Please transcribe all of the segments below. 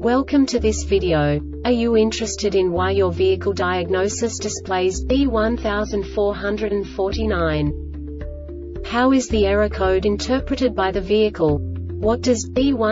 Welcome to this video. Are you interested in why your vehicle diagnosis displays B1449? How is the error code interpreted by the vehicle? What does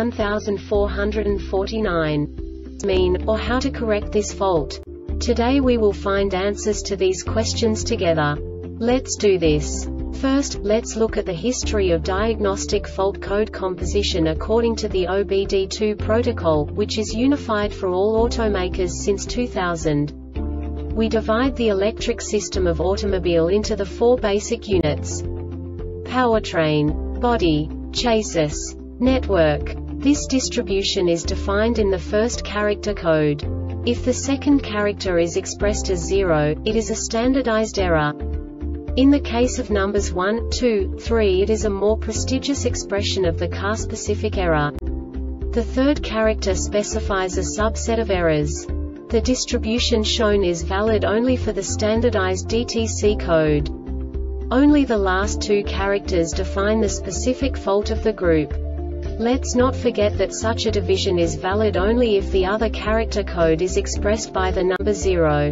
B1449 mean, or how to correct this fault? Today we will find answers to these questions together. Let's do this. First, let's look at the history of diagnostic fault code composition according to the OBD2 protocol, which is unified for all automakers since 2000. We divide the electric system of automobile into the four basic units: powertrain, body, chassis, network. This distribution is defined in the first character code. If the second character is expressed as 0, it is a standardized error. In the case of numbers 1, 2, 3, it is a more prestigious expression of the car-specific error. The third character specifies a subset of errors. The distribution shown is valid only for the standardized DTC code. Only the last two characters define the specific fault of the group. Let's not forget that such a division is valid only if the other character code is expressed by the number 0.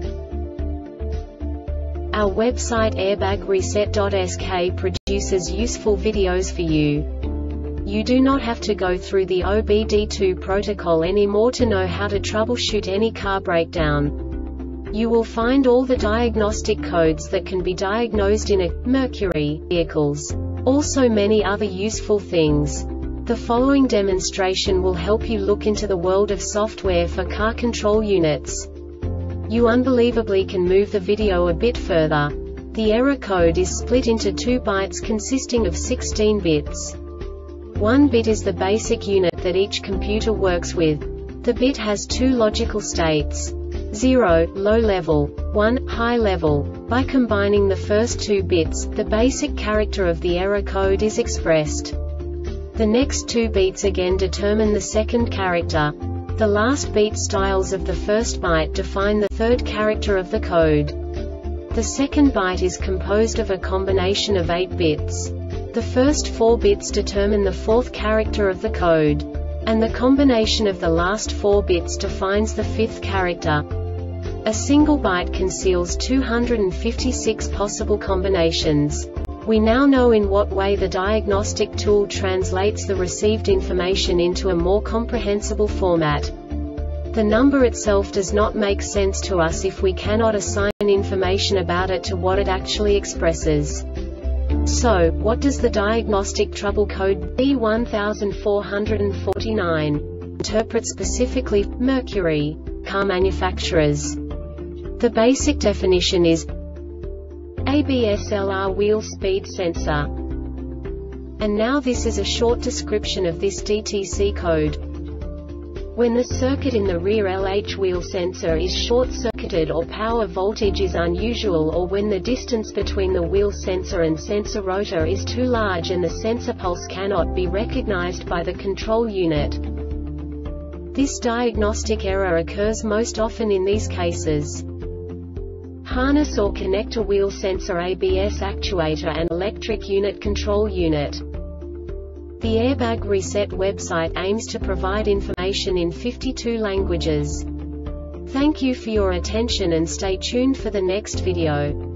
Our website airbagreset.sk produces useful videos for you. You do not have to go through the OBD2 protocol anymore to know how to troubleshoot any car breakdown. You will find all the diagnostic codes that can be diagnosed in a Mercury vehicles. Also many other useful things. The following demonstration will help you look into the world of software for car control units. You unbelievably can move the video a bit further. The error code is split into 2 bytes consisting of 16 bits. 1 bit is the basic unit that each computer works with. The bit has 2 logical states: 0, low level, 1, high level. By combining the first 2 bits, the basic character of the error code is expressed. The next 2 beats again determine the second character. The last beat styles of the first byte define the third character of the code. The second byte is composed of a combination of 8 bits. The first 4 bits determine the fourth character of the code. And the combination of the last 4 bits defines the fifth character. A single byte conceals 256 possible combinations. We now know in what way the diagnostic tool translates the received information into a more comprehensible format. The number itself does not make sense to us if we cannot assign information about it to what it actually expresses. So, what does the diagnostic trouble code B1449 interpret specifically for Mercury car manufacturers? The basic definition is ABS-LR wheel speed sensor. And now this is a short description of this DTC code. When the circuit in the rear LH wheel sensor is short-circuited or power voltage is unusual, or when the distance between the wheel sensor and sensor rotor is too large and the sensor pulse cannot be recognized by the control unit. This diagnostic error occurs most often in these cases: harness or connector wheel sensor, ABS actuator and electric unit control unit. The Airbag Reset website aims to provide information in 52 languages. Thank you for your attention and stay tuned for the next video.